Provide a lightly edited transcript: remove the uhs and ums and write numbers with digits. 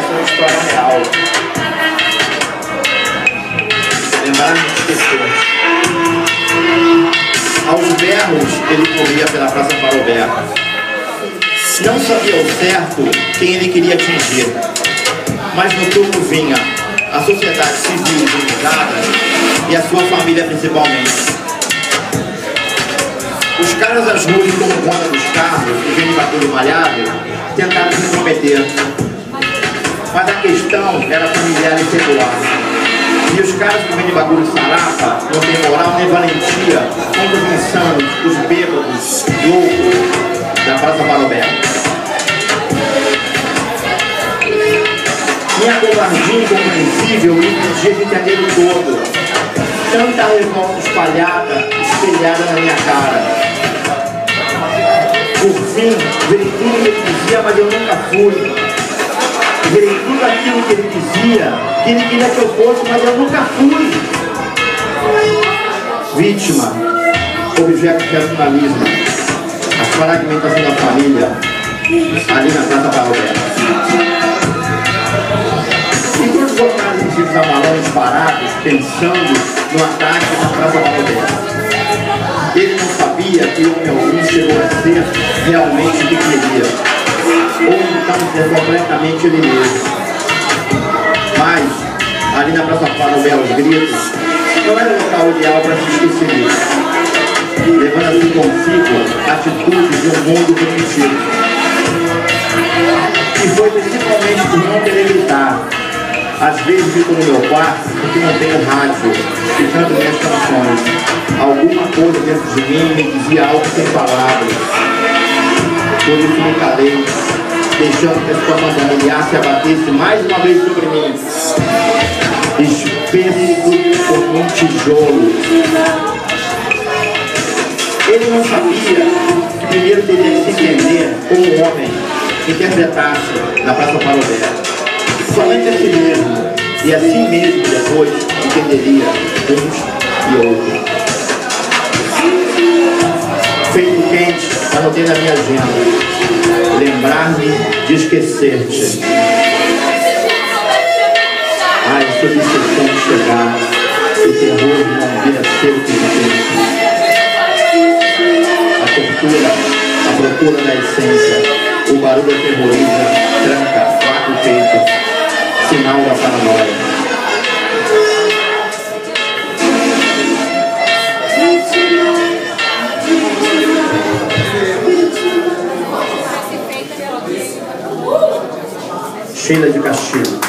essa é uma história real. Lembrar de esquecer. Aos berros, ele corria pela Praça Parobé. Não sabia ao certo quem ele queria atingir, mas no topo vinha a sociedade civil organizada e a sua família principalmente. Os caras das ruas que tomam conta dos carros e vêm de bagulho malhado tentaram se intrometer, mas a questão era familiar e secular. E os caras que vêm de bagulho sarapa não tem moral nem valentia contra os insanos, os bêbados, loucos da Praça Parobé. Minha covardia incompreensível me impedia de entender o todo. Tanta revolta espelhada na minha cara. Por fim, virei tudo que ele dizia, mas eu nunca fui. Virei tudo aquilo que ele dizia, que ele queria que eu fosse, mas eu nunca fui. Vítima, objeto de personalismo, a fragmentação da família, ali na Praça Parobé. Enquanto os locais antigos amarões parados, pensando no ataque na Praça Parobé. Ele não sabia que o meu homem chegou a ser realmente o que queria, ou então ser completamente ele mesmo. Mas, ali na Praça Parobé, aos gritos, não era o local ideal para se esquecer isso, levando assim consigo atitudes de um mundo primitivo. E foi principalmente por não querer gritar. Às vezes fico no meu quarto porque não tenho rádio e canto minhas canções. Alguma coisa dentro de mim me dizia algo sem palavras. Por isso me calei, deixando que a situação familiar se abatesse mais uma vez sobre mim. Espesso como um tijolo. Ele não sabia que primeiro teria que se entender como um homem que interpretasse na Praça Parobé. Somente a si mesmo, e assim mesmo depois entenderia uns e outros. Feito quente, anotei na minha agenda: lembrar-me de esquecer-te. Ai, estou esquecendo de chegar, o terror de não vir a ser o que penso. A tortura, a procura da essência, o barulho aterroriza, tranca, fraco o peito. Sinal da paranoia. Sheila de Castilho.